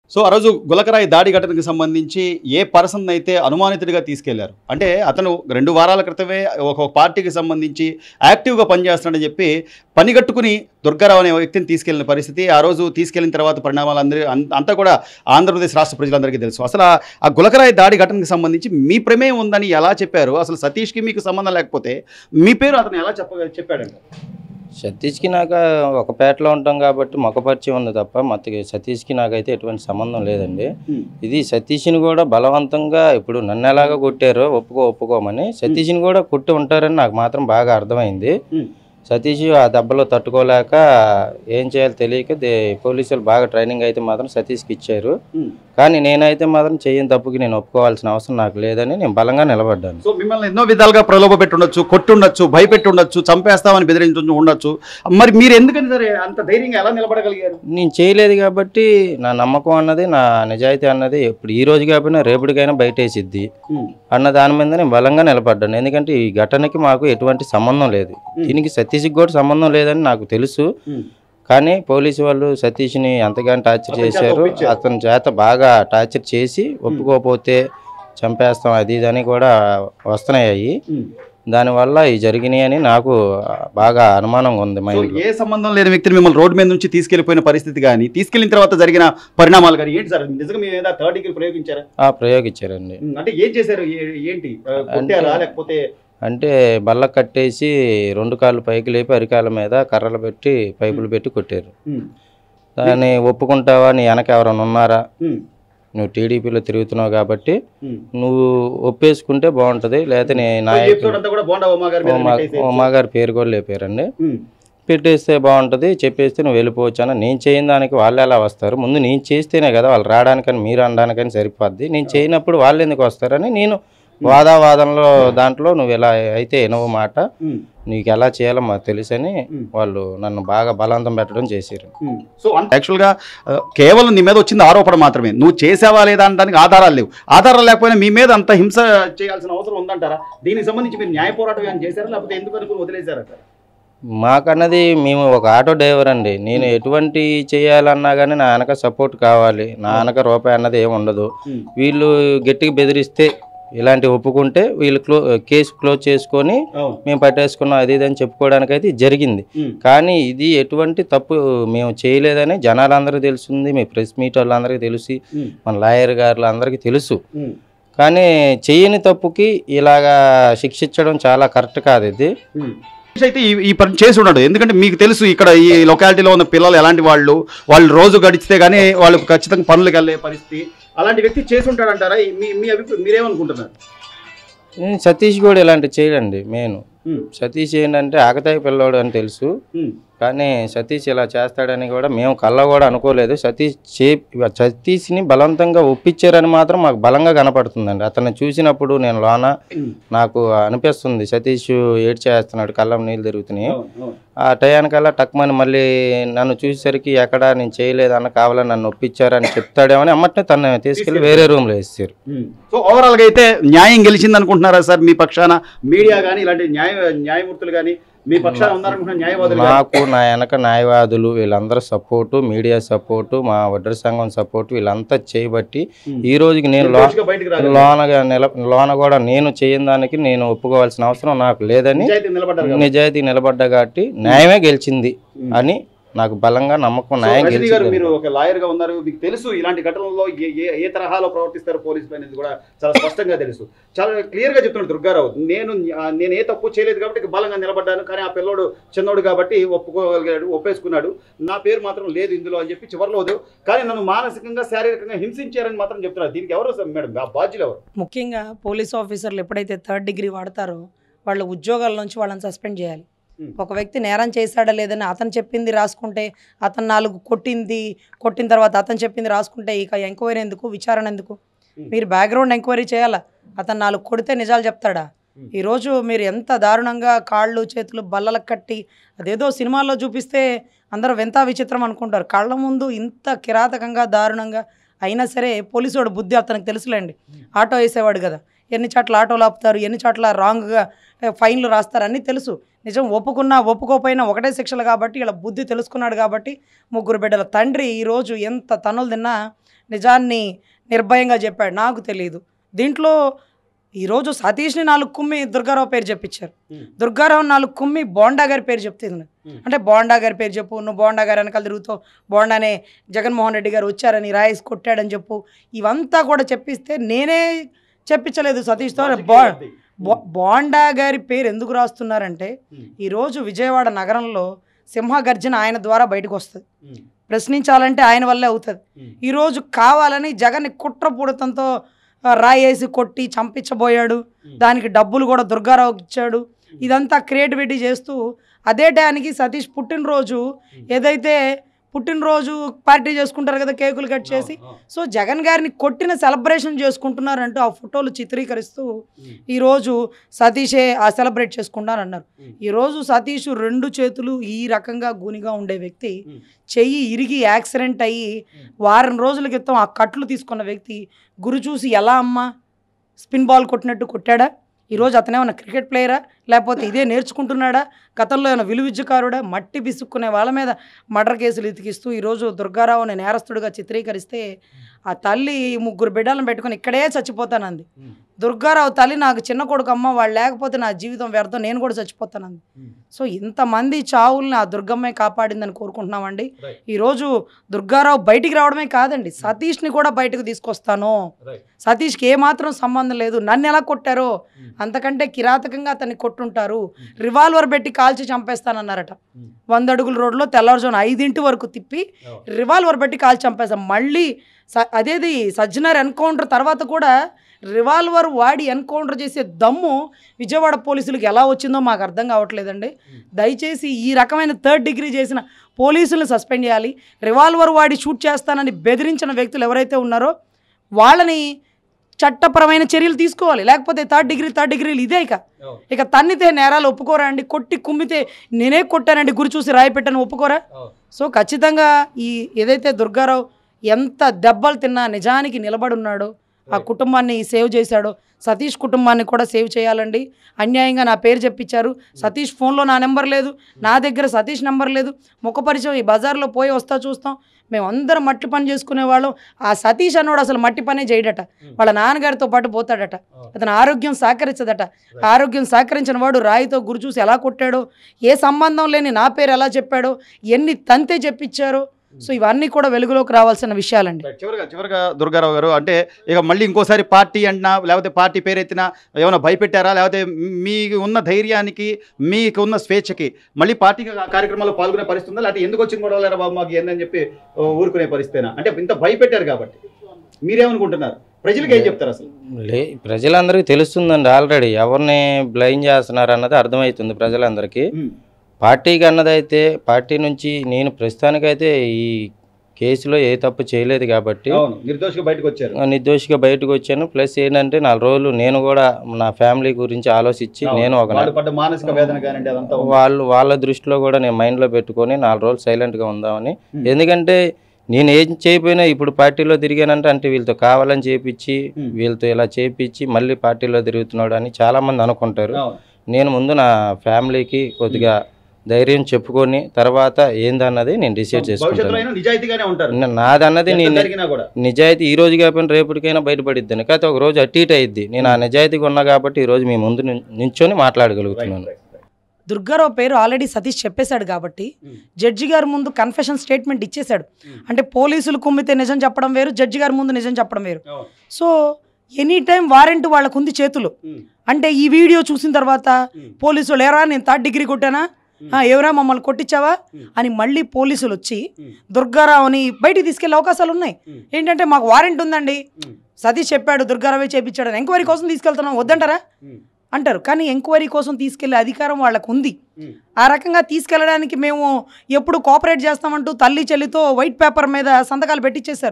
So ఆ రోజు గులకరాయి దాడి ఘటనకు సంబంధించి ఏ పర్సన్ అయితే అనుమానితుడిగా తీసుకెళ్లారు అంటే అతను 2 వారాల క్రితమే ఒక పార్టీకి సంబంధించి యాక్టివ్గా పనిచేస్తున్నాడని చెప్పి పనిగట్టుకుని దుర్గారావు అనే వ్యక్తిని తీసుకెళ్లిన పరిస్థితి ఆ రోజు తీసుకెళ్లిన తర్వాత పరిణామాలు అంతా కూడా ఆంధ్రప్రదేశ్ రాష్ట్ర ప్రజలందరికీ తెలుసు. అసలు ఆ గులకరాయి దాడి ఘటనకు సంబంధించి మీ ప్రమేయం ఉందని ఎలా చెప్పారు? అసలు సతీష్కి మీకు సంబంధం లేకపోతే మీ పేరు అతను ఎలా చెప్పాడంట? సతీష్కి నాకు ఒక పేటలో ఉంటాం కాబట్టి మొక్క పరిచయం ఉంది తప్ప మొత్తం సతీష్కి నాకైతే ఎటువంటి సంబంధం లేదండి. ఇది సతీష్ని కూడా బలవంతంగా ఇప్పుడు నన్ను ఎలాగో కొట్టారో ఒప్పుకోమని సతీష్ని కూడా కొట్టి ఉంటారని నాకు మాత్రం బాగా అర్థమైంది. సతీష్ ఆ దెబ్బలో తట్టుకోలేక ఏం చేయాలో తెలియక పోలీసులు బాగా ట్రైనింగ్ అయితే మాత్రం సతీష్కి ఇచ్చారు. కానీ నేనైతే మాత్రం చేయని తప్పుకి నేను ఒప్పుకోవాల్సిన అవసరం నాకు లేదని నేను బలంగా నిలబడ్డాను. సో మిమ్మల్ని ఎన్నో విధాలుగా ప్రలోభ పెట్టుండొచ్చు, కొట్టుండొచ్చు, భయపెట్టుండొచ్చు, చంపేస్తామని బెదిరించి ఉండొచ్చు. మరి మీరు ఎందుకని సరే అంత ధైర్యంగా ఎలా నిలబడగలిగారు? నేను చేయలేదు కాబట్టి నా నమ్మకం అన్నది నా నిజాయితీ అన్నది ఇప్పుడు ఈ రోజు కాకపోయినా రేపటికైనా బయటేసిద్ది అన్న దాని మీద నేను బలంగా నిలబడ్డాను. ఎందుకంటే ఈ ఘటనకి మాకు ఎటువంటి సంబంధం లేదు, దీనికి సతీష్కి కూడా సంబంధం లేదని నాకు తెలుసు. కానీ పోలీసు వాళ్ళు సతీష్ని ఎంతగానో టార్చర్ చేశారు. అతని చేత బాగా టార్చర్ చేసి ఒప్పుకోకపోతే చంపేస్తాం అది ఇదని కూడా వస్తున్నాయి. దానివల్ల ఇవి జరిగినాయి అని నాకు బాగా అనుమానంగా ఉంది. ఏ సంబంధం లేని వ్యక్తిని మిమ్మల్ని రోడ్డు మీద నుంచి తీసుకెళ్లిపోయిన పరిస్థితి కానీ తీసుకెళ్లిన తర్వాత జరిగిన పరిణామాలు కానీ ఏంటి సార్? నిజంగా మీ మీద థర్డ్ డిగ్రీ ప్రయోగించారా? ప్రయోగించారండి. అంటే ఏం చేశారు? ఏంటి లేకపోతే అంటే బల్ల కట్టేసి 2 కాళ్ళు పైకి లేపి అరికాల మీద కర్రలు పెట్టి పైపులు పెట్టి కొట్టారు. దాన్ని ఒప్పుకుంటావా, నీ వెనక ఎవరైనా ఉన్నారా, నువ్వు టీడీపీలో తిరుగుతున్నావు కాబట్టి నువ్వు ఒప్పేసుకుంటే బాగుంటుంది, లేకపోతే ఉమాగారి పేరు కూడా లేపారండి, పెట్టేస్తే బాగుంటుంది, చెప్పేస్తే నువ్వు వెళ్ళిపోవచ్చు అని. నేను చేయని దానికి వాళ్ళు ఎలా వస్తారు? ముందు నేను చేస్తేనే కదా వాళ్ళు రావడానికని మీరు అనడానికని సరిపోద్ది. నేను చేయనప్పుడు వాళ్ళు ఎందుకు వస్తారని నేను వాదావాదంలో దాంట్లో నువ్వు ఎలా అయితే ఎనవ మాట నీకు ఎలా చేయాలో మాకు తెలుసని వాళ్ళు నన్ను బాగా బలవంతం పెట్టడం చేశారు. సో యాక్చువల్గా కేవలం నీ మీద వచ్చింది ఆరోపణ మాత్రమే, నువ్వు చేసావా లేదా అనడానికి ఆధారాలు లేవు. ఆధారాలు లేకపోయినా మీ మీద అంత హింస చేయాల్సిన అవసరం ఉందంటారా? దీనికి సంబంధించి మీరు న్యాయ పోరాటం ఏమైనా చేశారా, లేకపోతే ఎందుకు అనుకుని వదిలేశారా? మాకన్నది మేము ఒక ఆటో డ్రైవర్ అండి. నేను ఎటువంటి చేయాలన్నా కానీ నా వెనక సపోర్ట్ కావాలి, నా వెనక రూపాయి అన్నది ఏమి ఉండదు. వీళ్ళు గట్టిగా బెదిరిస్తే ఇలాంటి ఒప్పుకుంటే వీళ్ళు కేసు క్లోజ్ చేసుకొని మేము పట్టేసుకున్నాం అది ఇదని చెప్పుకోవడానికి అయితే జరిగింది. కానీ ఇది ఎటువంటి తప్పు మేము చేయలేదని జనాలందరికీ తెలుస్తుంది, మీ ప్రెస్ మీట్ వాళ్ళందరికీ తెలిసి మన లాయర్ గారు అందరికీ తెలుసు. కానీ చేయని తప్పుకి ఇలాగా శిక్షించడం చాలా కరెక్ట్ కాదు. ఇది అయితే ఈ పని చేసి ఉండడు, ఎందుకంటే మీకు తెలుసు ఇక్కడ ఈ లొకాలిటీలో ఉన్న పిల్లలు ఎలాంటి వాళ్ళు రోజు గడిచితే కానీ వాళ్ళు ఖచ్చితంగా పనులకు వెళ్ళే పరిస్థితి, అలాంటి వ్యక్తి చేసి ఉంటాడంటారా? మీ అభిప్రాయం మీరేమనుకుంటున్నారు? సతీష్ కూడా ఇలాంటి చేయడండి. మెయిన్ సతీష్ ఏంటంటే ఆకతాయి పిల్లోడు అని తెలుసు, కానీ సతీష్ ఇలా చేస్తాడని కూడా మేము కళ్ళ కూడా అనుకోలేదు. సతీష్ని బలవంతంగా ఒప్పించారని మాత్రం మాకు బలంగా కనపడుతుందండి. అతన్ని చూసినప్పుడు నేను నాకు అనిపిస్తుంది సతీష్ ఏడ్ చేస్తున్నాడు, కళ్ళం నీళ్ళు తిరుగుతున్నాయి. ఆ టయానికల్లా టక్మని మళ్ళీ నన్ను చూసేసరికి ఎక్కడ నేను చేయలేదన్న కావాలని నన్ను ఒప్పించారని చెప్తాడేమని అమ్మటనే తను తీసుకెళ్ళి వేరే రూమ్లో వేసారు. సో ఓవరాల్గా అయితే న్యాయం గెలిచింది అనుకుంటున్నారా సార్? మీ పక్షాన మీడియా కానీ ఇలాంటి న్యాయమూర్తులు కానీ మీ పక్షాన ఉన్నారనుకుంటున్న న్యాయవాదులు? నాకు నా వెనక న్యాయవాదులు వీళ్ళందరూ సపోర్టు, మీడియా సపోర్టు, మా వడ్డర సంఘం సపోర్టు వీళ్ళంతా చేయబట్టి ఈ రోజుకి నేను లోన కూడా నేను చేయని దానికి నేను ఒప్పుకోవాల్సిన అవసరం నాకు లేదని నిజాయితీ నిలబడ్డా కాబట్టి న్యాయమే గెలిచింది అని నాకు బలంగా నమ్మకం. న్యాయం గెలిచింది. మీరు ఒక లాయర్ గా ఉన్నారు, మీకు తెలుసు ఇలాంటి ఘటనల్లో ఏ తరహాలో ప్రవర్తిస్తారు పోలీసులు అనేది కూడా చాలా స్పష్టంగా తెలుసు. చాలా క్లియర్ గా చెప్తున్నాడు దుర్గారావు, నేను ఏ తప్పు చేయలేదు కాబట్టి బలంగా నిలబడ్డాను, కానీ ఆ పిల్లోడు చిన్నోడు కాబట్టి ఒప్పేసుకున్నాడు, నా పేరు మాత్రం లేదు ఇందులో అని చెప్పి చివరిలో కానీ నన్ను మానసికంగా శారీరకంగా హింసించారని మాత్రం చెప్తున్నారు. దీనికి ఎవరు మేడం బాధ్యులు ఎవరు? ముఖ్యంగా పోలీస్ ఆఫీసర్లు ఎప్పుడైతే థర్డ్ డిగ్రీ వాడతారో వాళ్ళ ఉద్యోగాల నుంచి వాళ్ళని సస్పెండ్ చేయాలి. ఒక వ్యక్తి నేరం చేశాడా లేదని అతను చెప్పింది రాసుకుంటే, అతను 4 కొట్టిన తర్వాత అతను చెప్పింది రాసుకుంటే ఇక ఎంక్వైరీ ఎందుకు, విచారణ ఎందుకు? మీరు బ్యాక్గ్రౌండ్ ఎంక్వైరీ చేయాలా? అతను 4 కొడితే నిజాలు చెప్తాడా? ఈరోజు మీరు ఎంత దారుణంగా కాళ్ళు చేతులు బల్లలకు కట్టి అదేదో సినిమాల్లో చూపిస్తే అందరూ వింత విచిత్రం అనుకుంటారు. కళ్ళ ముందు ఇంత కిరాతకంగా దారుణంగా అయినా సరే పోలీసువాడు బుద్ధి అతనికి తెలుసులేండి. ఆటో వేసేవాడు కదా, ఎన్ని చోట్ల ఆటోలు ఆపుతారు, ఎన్ని చోట్ల రాంగ్గా ఫైన్లు రాస్తారు అన్నీ తెలుసు. నిజం ఒప్పుకున్నా ఒప్పుకోపోయినా ఒకటే శిక్షలు కాబట్టి ఇలా బుద్ధి తెలుసుకున్నాడు కాబట్టి 3 బిడ్డల తండ్రి ఈరోజు ఎంత తన్నులు తిన్నా నిజాన్ని నిర్భయంగా చెప్పాడు నాకు తెలియదు. దీంట్లో ఈరోజు సతీష్ని 4 కుమ్మి దుర్గారావు పేరు చెప్పించారు. దుర్గారావు 4 కుమ్మి బోండా గారి పేరు చెప్తుంది. అంటే బోండా గారి పేరు చెప్పు, నువ్వు బోండా గారు వెనకాల తిరుగుతావు, బోండానే జగన్మోహన్ రెడ్డి గారు వచ్చారని రాయేసి కొట్టాడని చెప్పు, ఇవంతా కూడా చెప్పిస్తే నేనే చెప్పించలేదు సతీష్తో. బోండా గారి పేరు ఎందుకు రాస్తున్నారంటే ఈరోజు విజయవాడ నగరంలో సింహగర్జన ఆయన ద్వారా బయటకు వస్తుంది, ప్రశ్నించాలంటే ఆయన వల్లే అవుతుంది. ఈరోజు కావాలని జగన్ని కుట్రపూరితంతో రాయేసి కొట్టి చంపించబోయాడు, దానికి డబ్బులు కూడా దుర్గారావుకి ఇచ్చాడు. ఇదంతా క్రియేటివిటీ చేస్తూ అదే టైంకి సతీష్ పుట్టినరోజు ఏదైతే పుట్టినరోజు పార్టీ చేసుకుంటారు కదా, కేకులు కట్ చేసి, సో జగన్ గారిని కొట్టిన సెలబ్రేషన్ చేసుకుంటున్నారంటూ ఆ ఫోటోలు చిత్రీకరిస్తూ ఈరోజు సతీషే ఆ సెలబ్రేట్ చేసుకుంటారన్నారు. ఈరోజు సతీష్ 2 చేతులు ఈ రకంగా గూనిగా ఉండే వ్యక్తి, చెయ్యి ఇరిగి యాక్సిడెంట్ అయ్యి వారం రోజుల క్రితం ఆ కట్లు తీసుకున్న వ్యక్తి గురి చూసి ఎలా అమ్మా స్పిన్ బాల్ కొట్టినట్టు కొట్టాడా? ఈరోజు అతనేమన్నా క్రికెట్ ప్లేయరా, లేకపోతే ఇదే నేర్చుకుంటున్నాడా, గతంలో ఏమైనా విలువిద్యకారుడా? మట్టి బిసుక్కునే వాళ్ళ మీద మర్డర్ కేసులు ఇతికిస్తూ ఈరోజు దుర్గారావుని నేరస్తుడిగా చిత్రీకరిస్తే ఆ తల్లి 3 బిడ్డలను పెట్టుకొని ఇక్కడే చచ్చిపోతానంది. దుర్గారావు తల్లి నాకు చిన్న కొడుకు అమ్మ, వాళ్ళు లేకపోతే నా జీవితం వ్యర్థం, నేను కూడా చచ్చిపోతానంది. సో ఇంతమంది చావుల్ని ఆ దుర్గమ్మే కాపాడిందని కోరుకుంటున్నామండి. ఈరోజు దుర్గారావు బయటికి రావడమే కాదండి, సతీష్ని కూడా బయటకు తీసుకొస్తాను, సతీష్కి ఏమాత్రం సంబంధం లేదు, నన్ను ఎలా కొట్టారో అంతకంటే కిరాతకంగా అతన్ని కొట్టుంటారు, రివాల్వర్ పెట్టి కాల్చి చంపేస్తానన్నారట. 100 అడుగుల రోడ్లో తెల్లవారుజామున 5 వరకు తిప్పి రివాల్వర్ పెట్టి కాల్చి చంపేస్తాం. మళ్ళీ అదేది సజ్జనర్ ఎన్కౌంటర్ తర్వాత కూడా రివాల్వర్ వాడి ఎన్కౌంటర్ చేసే దమ్ము విజయవాడ పోలీసులకు ఎలా వచ్చిందో మాకు అర్థం కావట్లేదండి. దయచేసి ఈ రకమైన 3rd డిగ్రీ చేసిన పోలీసులను సస్పెండ్ చేయాలి. రివాల్వర్ వాడి షూట్ చేస్తానని బెదిరించిన వ్యక్తులు ఎవరైతే ఉన్నారో వాళ్ళని చట్టపరమైన చర్యలు తీసుకోవాలి. లేకపోతే 3rd డిగ్రీలు ఇదే ఇక తన్నితే నేరాలు ఒప్పుకోరా అండి, కొట్టి కుమ్మితే నేనే కొట్టానండి గురి చూసి రాయి పెట్టాను ఒప్పుకోరా? సో ఖచ్చితంగా ఈ ఏదైతే దుర్గారావు ఎంత దెబ్బలు తిన్నా నిజానికి నిలబడున్నాడో, ఆ కుటుంబాన్ని సేవ్ చేశాడో, సతీష్ కుటుంబాన్ని కూడా సేవ్ చేయాలండి. అన్యాయంగా నా పేరు చెప్పించారు, సతీష్ ఫోన్లో నా నెంబర్ లేదు, నా దగ్గర సతీష్ నెంబర్ లేదు, ముఖపరిచయం ఈ బజార్లో పోయి వస్తా చూస్తాం, మేమందరం మట్టి పని చేసుకునేవాళ్ళం. ఆ సతీష్ అన్నోడు అసలు మట్టి పనే చేయడట, వాళ్ళ నాన్నగారితో పాటు పోతాడట, అతని ఆరోగ్యం సహకరించదట. ఆరోగ్యం సహకరించిన వాడు రాయితో గురి చూసి ఎలా కొట్టాడో, ఏ సంబంధం లేని నా పేరు ఎలా చెప్పాడో, ఎన్ని తంతే చెప్పించారో, సో ఇవన్నీ కూడా వెలుగులోకి రావాల్సిన విషయాలండి. చివరిగా దుర్గారావు గారు, అంటే ఇక మళ్ళీ ఇంకోసారి పార్టీ అంటున్నా లేకపోతే పార్టీ పేరెత్తినా ఏమైనా భయపెట్టారా, లేకపోతే మీకు ఉన్న ధైర్యానికి మీకు ఉన్న స్వేచ్ఛకి మళ్ళీ పార్టీ కార్యక్రమాల్లో పాల్గొనే పరిస్థితి ఉందా, లేకపోతే ఎందుకు వచ్చింది కూడా లేరా బాబు మాకు ఏందని చెప్పి ఊరుకునే పరిస్థితేనా? అంటే ఇంత భయపెట్టారు కాబట్టి మీరేమనుకుంటున్నారు, ప్రజలకు ఏం చెప్తారు అసలు? ప్రజలందరికీ తెలుస్తుందండి, ఆల్రెడీ ఎవరిని బ్లైమ్ చేస్తున్నారు అన్నది అర్థమవుతుంది ప్రజలందరికీ. పార్టీకి అన్నదైతే పార్టీ నుంచి నేను ప్రస్తుతానికైతే ఈ కేసులో ఏ తప్పు చేయలేదు కాబట్టి నిర్దోషిగా బయటకు వచ్చాను. ప్లస్ ఏంటంటే 4 రోజులు నేను కూడా నా ఫ్యామిలీ గురించి ఆలోచించి నేను వాళ్ళ దృష్టిలో కూడా నేను మైండ్లో పెట్టుకొని 4 రోజులు సైలెంట్గా ఉందామని. ఎందుకంటే నేను ఏం చేయకపోయినా ఇప్పుడు పార్టీలో తిరిగానంటే అంటే వీళ్ళతో కావాలని చేపించి వీళ్ళతో ఇలా చేపించి మళ్ళీ పార్టీలో తిరుగుతున్నాడు అని చాలామంది అనుకుంటారు. నేను ముందు నా ఫ్యామిలీకి కొద్దిగా ధైర్యం చెప్పుకొని తర్వాత ఏందన్నది నేను డిసైడ్ చేసుకుంటాను. నాదన్నది నేను నిజాయితీ ఈ రోజు కాకపోయినా రేపటికైనా బయటపడిద్దాను, కాకపోతే ఒక రోజు అటు ఇటు అయిద్ది. నేను ఆ నిజాయితీగా ఉన్నా కాబట్టి ఈ రోజు మీ ముందు నించొని మాట్లాడగలుగుతున్నాను. దుర్గారావు పేరు ఆల్రెడీ సతీష్ చెప్పేశాడు కాబట్టి జడ్జి గారి ముందు కన్ఫెషన్ స్టేట్మెంట్ ఇచ్చేశాడు. అంటే పోలీసులు కుమ్మితే నిజం చెప్పడం వేరు, జడ్జి గారి ముందు నిజం చెప్పడం వేరు. సో ఎనీ టైం వారెంట్ వాళ్ళకు ఉంది చేతులు. అంటే ఈ వీడియో చూసిన తర్వాత పోలీసులు ఎరా నేను 3rd డిగ్రీ కొట్టానా, ఎవరా మమ్మల్ని కొట్టించావా అని మళ్ళీ పోలీసులు వచ్చి దుర్గారావుని బయటికి తీసుకెళ్లే అవకాశాలు ఉన్నాయి. ఏంటంటే మాకు వారెంట్ ఉందండి, సతీష్ చెప్పాడు దుర్గారావే చేపించాడు, ఎంక్వైరీ కోసం తీసుకెళ్తున్నాం వద్దంటారా అంటారు. కానీ ఎంక్వైరీ కోసం తీసుకెళ్లే అధికారం వాళ్ళకు ఉంది. ఆ రకంగా తీసుకెళ్లడానికి మేము ఎప్పుడు కోఆపరేట్ చేస్తామంటూ తల్లి చెల్లితో వైట్ పేపర్ మీద సంతకాలు పెట్టించేశారు.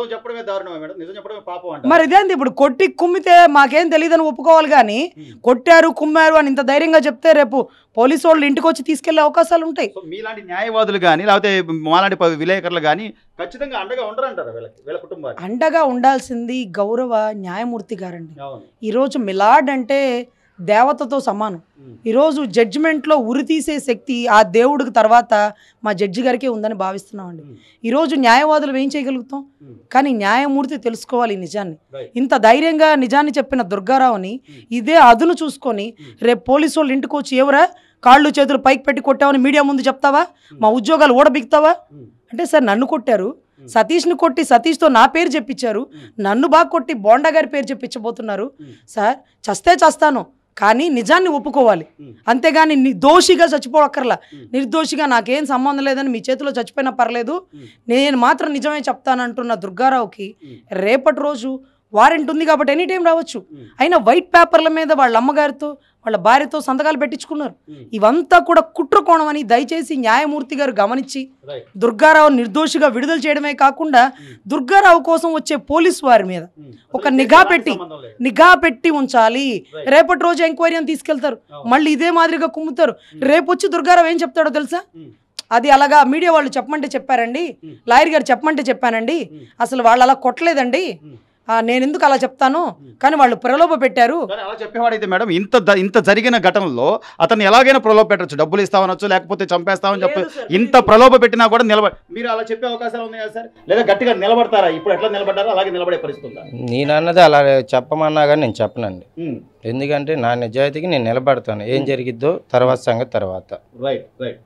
మరి ఇదేంటి ఇప్పుడు కొట్టి కుమ్మితే మాకేం తెలియదని ఒప్పుకోవాలి, కానీ కొట్టారు కుమ్మారు అని ఇంత ధైర్యంగా చెప్తే రేపు పోలీసు వాళ్ళు ఇంటికి వచ్చి తీసుకెళ్లే అవకాశాలు ఉంటాయి. మీలాంటి న్యాయవాదులు కానీ లేకపోతే మాలాంటి విలేకరులు కానీ ఖచ్చితంగా అండగా ఉండరంటారు వీళ్ళ కుటుంబానికి? అండగా ఉండాల్సింది గౌరవ న్యాయమూర్తి గారండి. ఈరోజు మిలాడ్ అంటే దేవతతో సమానం. ఈరోజు జడ్జిమెంట్లో ఉరి తీసే శక్తి ఆ దేవుడికి తర్వాత మా జడ్జి గారికే ఉందని భావిస్తున్నామండి. ఈరోజు న్యాయవాదులు ఏం చేయగలుగుతాం, కానీ న్యాయమూర్తి తెలుసుకోవాలి ఈ నిజాన్ని. ఇంత ధైర్యంగా నిజాన్ని చెప్పిన దుర్గారావుని ఇదే అదును చూసుకొని రేపు పోలీసు వాళ్ళు ఇంటికి వచ్చి ఎవరా కాళ్ళు చేతులు పైకి పెట్టి కొట్టావని మీడియా ముందు చెప్తావా, మా ఉద్యోగాలు ఓడబిక్తావా అంటే, సార్ నన్ను కొట్టారు, సతీష్ని కొట్టి సతీష్తో నా పేరు చెప్పించారు, నన్ను బాగా కొట్టి బోండా గారి పేరు చెప్పించబోతున్నారు. సార్ చస్తే చస్తాను, కానీ నిజాన్ని ఒప్పుకోవాలి, అంతేగాని దోషిగా చచ్చిపోవక్కర్లా. నిర్దోషిగా నాకేం సంబంధం లేదని మీ చేతిలో చచ్చిపోయినా పర్లేదు, నేను మాత్రం నిజమే చెప్తానంటున్న దుర్గారావుకి రేపటి రోజు వారెంట్ ఉంది కాబట్టి ఎనీ టైం రావచ్చు. అయినా వైట్ పేపర్ల మీద వాళ్ళ అమ్మగారితో వాళ్ళ భార్యతో సంతకాలు పెట్టించుకున్నారు. ఇవంతా కూడా కుట్రకోణం అని దయచేసి న్యాయమూర్తి గారు గమనించి దుర్గారావు నిర్దోషిగా విడుదల చేయడమే కాకుండా దుర్గారావు కోసం వచ్చే పోలీసు వారి మీద ఒక నిఘా పెట్టి ఉంచాలి. రేపటి రోజు ఎంక్వైరీ అని తీసుకెళ్తారు, మళ్ళీ ఇదే మాదిరిగా కుమ్ముతారు. రేపు వచ్చి దుర్గారావు ఏం చెప్తాడో తెలుసా, అది అలాగా మీడియా వాళ్ళు చెప్పమంటే చెప్పారండి, లాయర్ గారు చెప్పమంటే చెప్పానండి, అసలు వాళ్ళు అలా కొట్టలేదండి, నేను ఎందుకు అలా చెప్తాను, కానీ వాళ్ళు ప్రలోభ పెట్టారు. అలా చెప్పేవాడైతే మేడం ఇంత జరిగిన ఘటనలో అతను ఎలాగైనా ప్రలోభ పెట్టచ్చు, డబ్బులు ఇస్తామనొచ్చు, లేకపోతే చంపేస్తామని చెప్పి ఇంత ప్రలోభ పెట్టినా కూడా మీరు అలా చెప్పే అవకాశాలు ఉన్నాయా సార్, లేదా గట్టిగా నిలబడతారా? ఇప్పుడు ఎట్లా నిలబడ్డారో అలాగే నిలబడే పరిస్థితి ఉందా? నేను అన్నది అలా చెప్పమన్నా కానీ నేను చెప్పనండి, ఎందుకంటే నా నిజాయితీకి నేను నిలబడతాను. ఏం జరిగిద్దో తర్వాత సంగతి తర్వాత. Right right